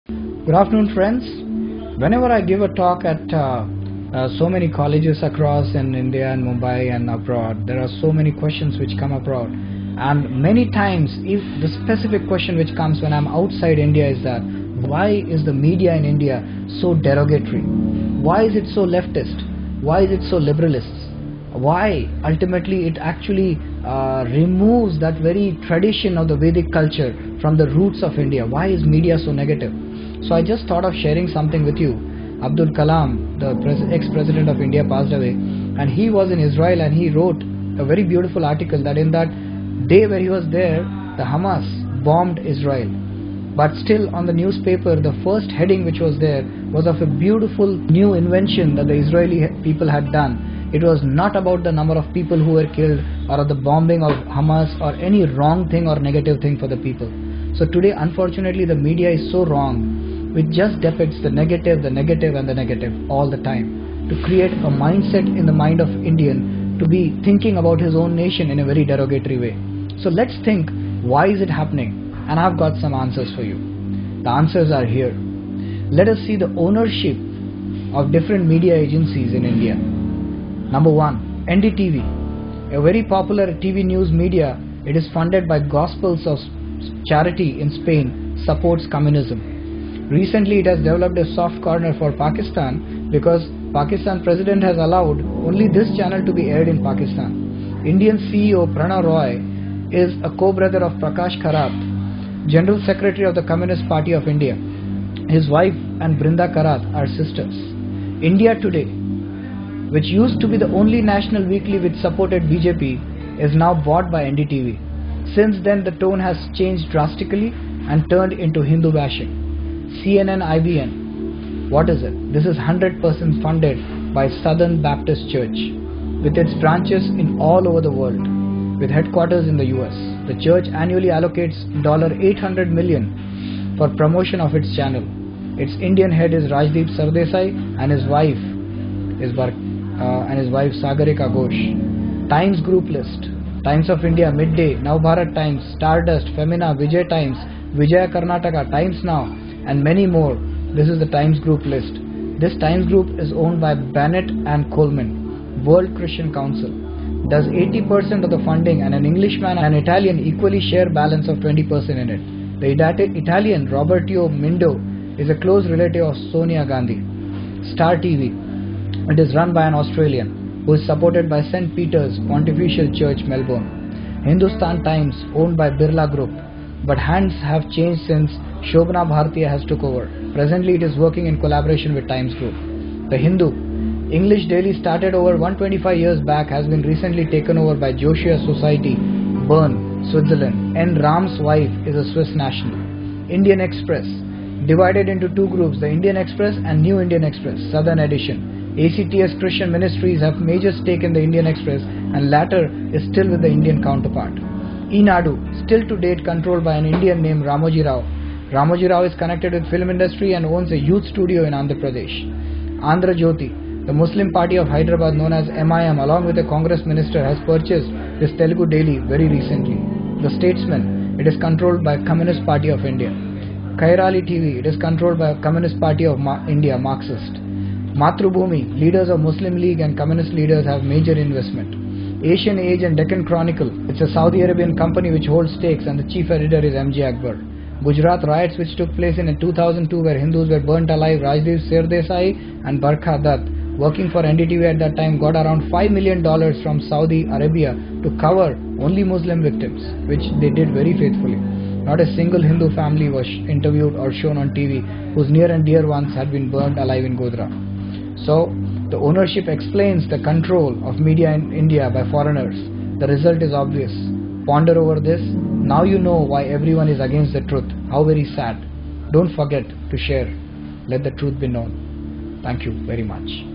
Good afternoon, friends. Whenever I give a talk at so many colleges across in India and Mumbai and abroad, there are so many questions which come abroad. And many times, if the specific question which comes when I'm outside India is that, why is the media in India so derogatory? Why is it so leftist? Why is it so liberalist? Why ultimately it actually removes that very tradition of the Vedic culture from the roots of India? Why is media so negative? So I just thought of sharing something with you. Abdul Kalam, the ex-president of India, passed away, and he was in Israel, and he wrote a very beautiful article that in that day where he was there, the Hamas bombed Israel. But still on the newspaper, the first heading which was there was of a beautiful new invention that the Israeli people had done. It was not about the number of people who were killed or the bombing of Hamas or any wrong thing or negative thing for the people. So today, unfortunately, the media is so wrong. It just depicts the negative and the negative all the time to create a mindset in the mind of Indian to be thinking about his own nation in a very derogatory way. So let's think, why is it happening? And I've got some answers for you. The answers are here. Let us see the ownership of different media agencies in India. Number one, NDTV, a very popular TV news media. It is funded by Gospels of Charity in Spain, supports communism. Recently, it has developed a soft corner for Pakistan because Pakistan president has allowed only this channel to be aired in Pakistan. Indian CEO Pranav Roy is a co-brother of Prakash Karat, General Secretary of the Communist Party of India. His wife and Brinda Karat are sisters. India Today, which used to be the only national weekly which supported BJP, is now bought by NDTV. Since then, the tone has changed drastically and turned into Hindu bashing. CNN IBN, what is it? This is 100% funded by Southern Baptist Church with its branches in all over the world with headquarters in the US. The church annually allocates $800 million for promotion of its channel. Its Indian head is Rajdeep Sardesai and his wife Sagarika Ghosh. Times Group list: Times of India, Midday, Navbharat Times, Stardust, Femina, Vijay Times, Vijaya Karnataka, Times Now, and many more. This is the Times Group list. This Times Group is owned by Bennett and Coleman. World Christian Council does 80% of the funding, and an Englishman and an Italian equally share balance of 20% in it. The Italian Roberto Mindo is a close relative of Sonia Gandhi. Star TV, it is run by an Australian who is supported by St. Peter's Pontifical Church, Melbourne. Hindustan Times, owned by Birla Group, but hands have changed since Shobana Bhartiya has took over. Presently, it is working in collaboration with Times Group. The Hindu, English daily started over 125 years back, has been recently taken over by Joshua Society, Bern, Switzerland. N. Ram's wife is a Swiss national. Indian Express, divided into two groups, the Indian Express and New Indian Express, Southern Edition. ACTS Christian Ministries have major stake in the Indian Express, and latter is still with the Indian counterpart. Enadu, still to date controlled by an Indian named Ramoji Rao. Ramoji Rao is connected with film industry and owns a youth studio in Andhra Pradesh. Andhra Jyoti, the Muslim party of Hyderabad known as MIM, along with a Congress minister, has purchased this Telugu daily very recently. The Statesman, it is controlled by Communist Party of India. Kairali TV, it is controlled by Communist Party of India, Marxist. Mathrubhumi, leaders of Muslim League and Communist leaders have major investment. Asian Age and Deccan Chronicle, it's a Saudi Arabian company which holds stakes, and the chief editor is MJ Akbar. Gujarat riots which took place in 2002 where Hindus were burnt alive, Rajdeep Sardesai and Barkha Dutt, working for NDTV at that time, got around $5 million from Saudi Arabia to cover only Muslim victims, which they did very faithfully. Not a single Hindu family was interviewed or shown on TV whose near and dear ones had been burned alive in Godhra. So, the ownership explains the control of media in India by foreigners. The result is obvious. Ponder over this. Now you know why everyone is against the truth. How very sad. Don't forget to share. Let the truth be known. Thank you very much.